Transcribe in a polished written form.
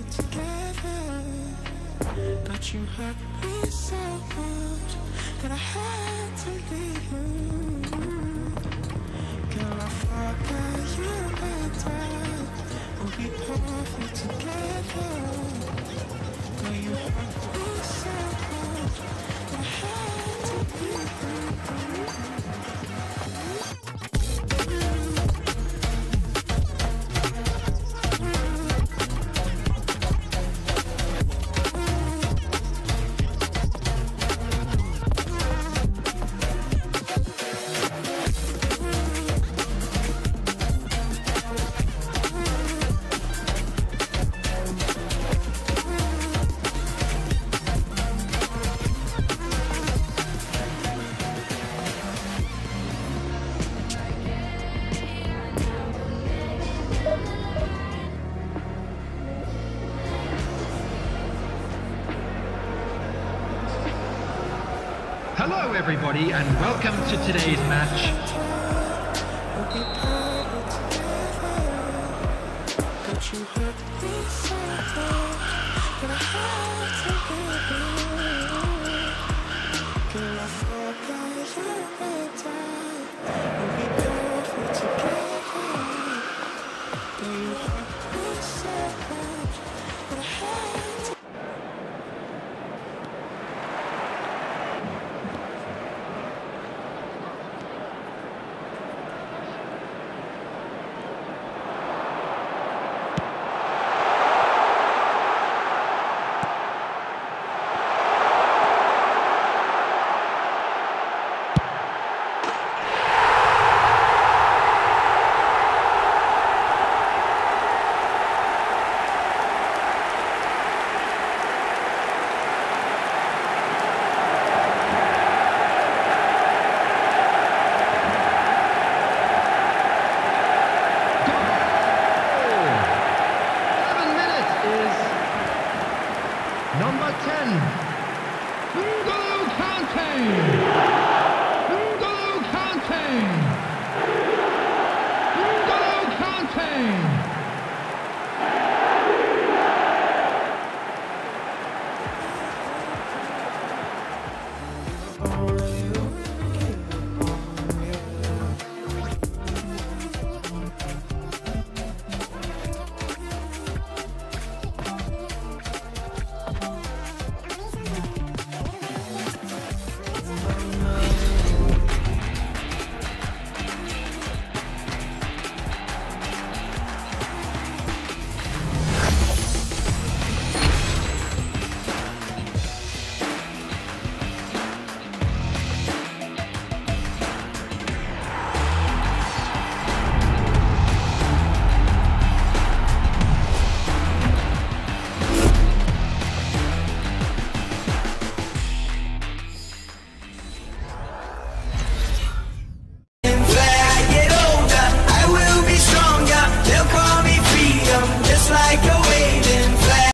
together, but you hurt me so much that I had to leave you. Girl, I thought that you and I would be perfect together. Girl, you hurt me so much that I had to leave you. Hello everybody and welcome to today's match. Number 10, N'Golo Kante.